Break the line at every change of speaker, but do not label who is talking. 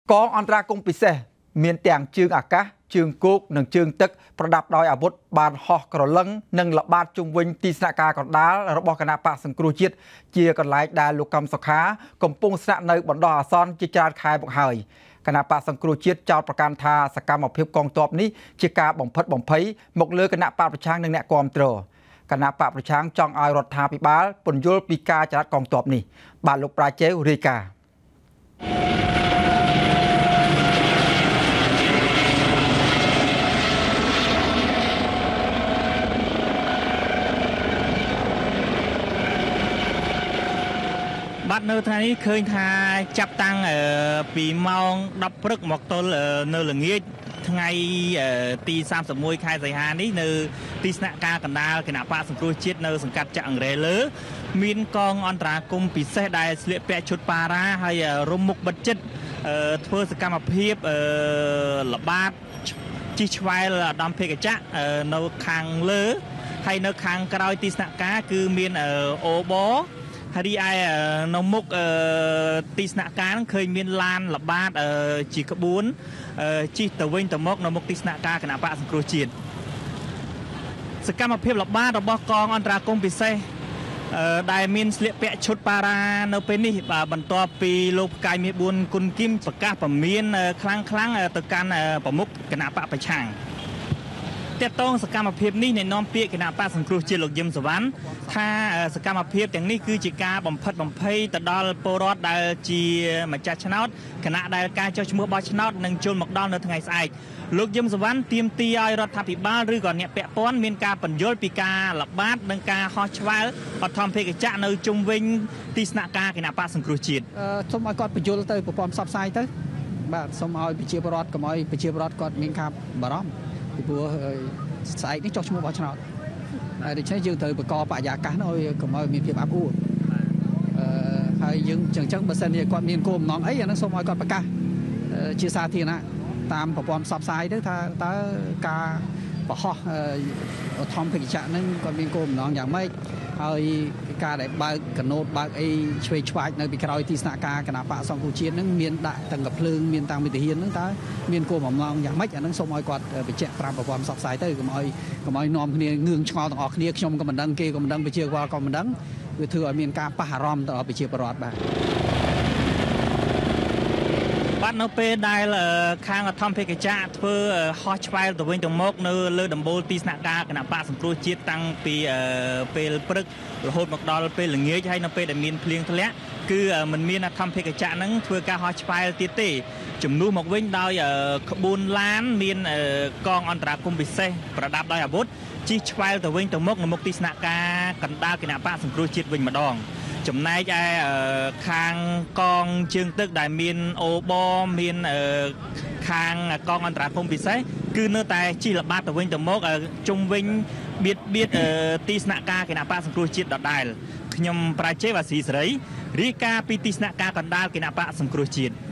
กองอันตรากงปิเสเมียนแต่งจึงอากาศจึงกุกหนึ่งจึงตึกประดับดอยอาวุธบานหอกกระลังหนึ่งละบาดจุงวิญตีสนากากรดาระบบคณะปะสังครูจิตเจียกันไล่ดาลูกกำสขากำปงสนะในบนดอซ้อนจิจารคายบกหายคณะปะสังครูจิตเจ้าประการทาสกรรมอภิบกองตบนี้จิกาบ่มพัดบ่มเพยหมกเลือคณะปะประช้างหนึ่งแนกอมเตอคณะปะประช้างจองอายรถทาปิบาลปนยุลปีกาจัดกองตบนี้บาลูกปลายเจวริกา
บัดเนื้อทางนี้เคยทาจับตังปีมองดับปรึกหมอกตลเนื้อหลงเงี้ยไงตี30 ខែ សីហានេះនៅទីស្នាក់ការកណ្ដាលគណៈបកសង្គ្រោះជាតិនៅសង្កាត់ចាក់អង្រែលើមានកងអន្តរាគមន៍ពិសេសដែលស្លៀកពាក់ឈុតប៉ារ៉ាហើយរុំមុខបិទចិត្តធ្វើសកម្មភាពល្បាតជិះឆ្វែលអាដាមភេកចៈនៅខាងលើហើយនៅខាងក្រោយទីស្នាក់ការគឺមានអូបហើយឯនៅមុខទីស្នាក់ការឃើញមានឡានល្បាតជាក្បួនជិះទៅវិញទៅមកនៅមុខទីស្នាក់ការគណៈបកសង្គ្រោះជាតិសកម្មភាពល្បាតរបស់កងអន្តរាគមន៍ពិសេសដែលមានស្លៀកពាក់ឈុតប៉ារ៉ានៅពេលនេះបន្ទាប់ពីលោកផ្កាយមាស4គុណគីមប្រកាសពមៀនខ្លាំងទៅកាន់ប្រមុខគណៈបកប្រឆាំងតកតងសកម្មភាពនេះនៃនាំពាក្យគណៈបកសង្គ្រោះជាតិលោកយឹមសវណ្ណថាសកម្មភាពទាំងនេះគឺជាការបំផិតបំភ័យទៅដល់ពលរដ្ឋដែលជាម្ចាស់ឆ្នោតគណៈដែលការចុះឈ្មោះបោះឆ្នោតនឹងចូលមកដល់នៅថ្ងៃស្អែកលោកយឹមសវណ្ណទាមទារឲ្យរដ្ឋាភិបាលឬក៏អ្នកពាក់ព័ន្ធមានការបញ្យល់ពីការល្បាតនិងការហោះឆ្វែលអធម្មភេកចៈនៅជុំវិញទីស្នាក់ការគណៈបកសង្គ្រោះជាតិ
សូមឲ្យគាត់បញ្យល់ទៅប្រព័ន្ធផ្សព្វផ្សាយទៅបាទសូមឲ្យប្រជាពលរដ្ឋកុំឲ្យប្រជាពលរដ្ឋគាត់មានការបារម្ភពីព្រោះស្អែកនេះចុះឈ្មោះបោះឆ្នោតហើយដូច្នេះយើងត្រូវបង្កបរិយាកាសនោះឲ្យកុំឲ្យមានភាពអាប់អួរហើយយើងចឹងបើសិនជាគាត់មានគោលបំណងអីអានោះសូមឲ្យគាត់ប្រកាសជាសាធារណៈតាមប្រព័ន្ធផ្សព្វផ្សាយទៅថាតើការបង្ហោះអធម្មភេកចៈហ្នឹងគាត់មានគោលបំណងយ៉ាងម៉េចហើយការដែលបើកកណូតបើកអីឆ្វេងឆ្វាយនៅពីក្រោយទីស្នាក់ការគណៈបកសង្គ្រោះជាតិហ្នឹងមានដាក់ទាំងកាភ្លើងមានទាំងវិធានហ្នឹងតើមានគោលបំណងយ៉ាងម៉េចអាហ្នឹងសូមឲ្យគាត់បញ្ជាក់ប្រាប់ប្រព័ន្ធផ្សព្វផ្សាយទៅកុំឲ្យនាំគ្នាងឿងឆ្ងល់ទាំងអស់គ្នាខ្ញុំក៏មិនដឹងគេក៏មិនដឹងប្រជាពលរដ្ឋក៏មិនដឹងវាធ្វើឲ្យមានការប៉ះអារម្មណ៍ទៅដល់ប្រជាពលរដ្ឋបាទ
នៅពេលដែលខាងអធម្មភេកចៈធ្វើហោះឆ្វែលទៅវិញទៅមកនៅលើដំបូលទីស្នាក់ការគណៈបកសង្គ្រោះជាតិតាំងពីពេលព្រឹករហូតមកដល់ពេលល្ងាចហើយនៅពេលដែលមានភ្លៀងធ្លាក់គឺมันមានអធម្មភេកចៈហ្នឹងធ្វើការហោះឆ្វែលទៀតទេជំនួសមកវិញដោយក្បួនឡានមានកងអន្តរាគមន៍ពិសេសប្រដាប់ដោយអាវុធជិះឆ្វែលទៅវិញទៅមកនៅមុខទីស្នាក់ការកណ្ដាលគណៈបកសង្គ្រោះជាតិវិញម្ដងចំណែកឯខាងកងជើងទឹកដែលមានអូបមានខាងកងអន្តរាគមន៍ពិសេសគឺនៅតែជិះល្បាតទៅវិញទៅមកជុំវិញបៀតទីស្នាក់ការគណៈបកសង្គ្រោះជាតិដដែលខ្ញុំប្រាជេវអាស៊ីសេរីរាយការណ៍ពីទីស្នាក់ការកណ្ដាលគណៈបកសង្គ្រោះជាតិ